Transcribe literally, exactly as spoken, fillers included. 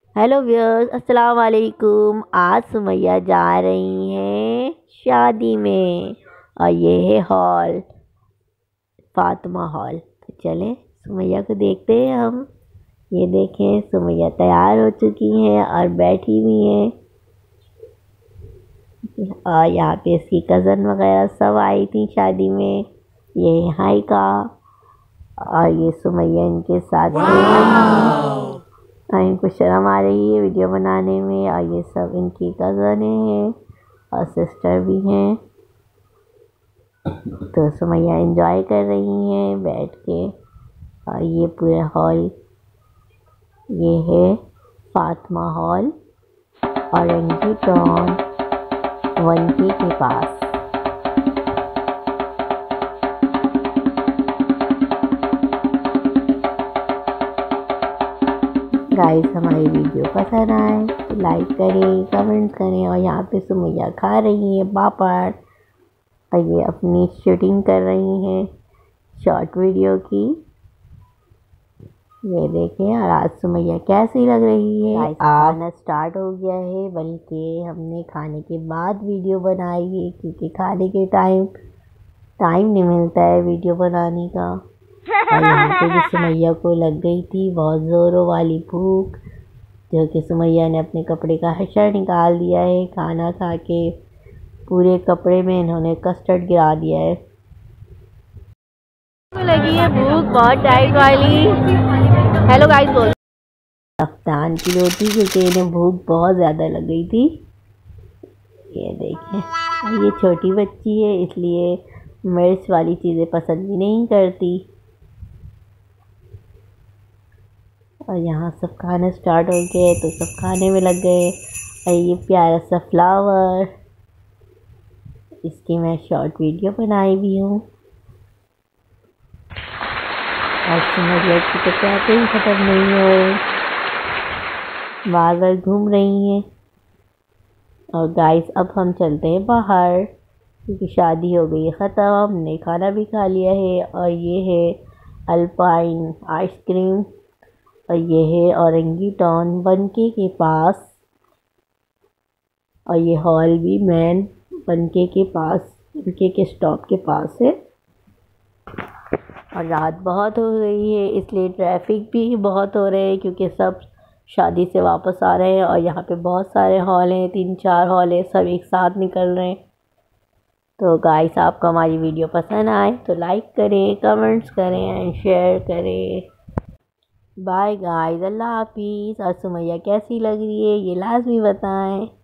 Hello viewers, अस्सलाम वालेकुम। आज सुमैया जा रही हैं शादी में और ये है हॉल, फातिमा हॉल। तो चलें सुमैया को देखते हैं हम। ये देखें, सुमैया तैयार हो चुकी हैं और बैठी हुई हैं। और यहाँ पे इसकी कज़न वगैरह सब आई थी शादी में। ये हाई का और ये सुमैया इनके साथ और इनको शर्म आ रही है वीडियो बनाने में। और ये सब इनकी कज़न हैं और सिस्टर भी हैं। तो सुमैया एंजॉय कर रही हैं बैठ के। और ये पूरा हॉल, ये है फातिमा हॉल औरंगी टाउन वनके के पास। गाइस, हमारी वीडियो पसंद आए तो लाइक करें, कमेंट करें। और यहाँ पे सुमैया खा रही है पापड़ और ये अपनी शूटिंग कर रही हैं शॉर्ट वीडियो की। ये देखें, और आज सुमैया कैसी लग रही है। आज खाना स्टार्ट हो गया है, बल्कि हमने खाने के बाद वीडियो बनाई है क्योंकि खाने के टाइम टाइम नहीं मिलता है वीडियो बनाने का। और यहाँ पे भी सुमैया को लग गई थी बहुत ज़ोरों वाली भूख, जो कि सुमैया ने अपने कपड़े का हशर निकाल दिया है। खाना खा के पूरे कपड़े में इन्होंने कस्टर्ड गिरा दिया है। तो लगी है भूख बहुत टाइट वाली। हेलो गाइस बोल, अफतान की रोटी, क्योंकि इन्हें भूख बहुत ज़्यादा लग गई थी। ये देखें, और ये छोटी बच्ची है इसलिए मिर्च वाली चीज़ें पसंद भी नहीं करती। और यहाँ सब खाना स्टार्ट हो गए तो सब खाने में लग गए। और ये प्यारा सा फ्लावर, इसकी मैं शॉर्ट वीडियो बनाई भी हूँ। और सुमैया की तो कहते ही ख़त्म नहीं हो, बार बार घूम रही हैं। और गाइस, अब हम चलते हैं बाहर क्योंकि शादी हो गई है ख़त्म। हमने खाना भी खा लिया है। और ये है अल्पाइन आइसक्रीम और ये है औरंगी टाउन वनके के पास। और ये हॉल भी मेन वनके के पास, वनके के स्टॉप के पास है। और रात बहुत हो गई है इसलिए ट्रैफिक भी बहुत हो रहे हैं क्योंकि सब शादी से वापस आ रहे हैं। और यहाँ पे बहुत सारे हॉल हैं, तीन चार हॉल हैं, सब एक साथ निकल रहे हैं। तो गाइस, आपको हमारी वीडियो पसंद आए तो लाइक करें, कमेंट्स करें एंड शेयर करें। बाय गाइस, अल्लाह हाफिज़। और सुमैया कैसी लग रही है ये लाजमी बताएं।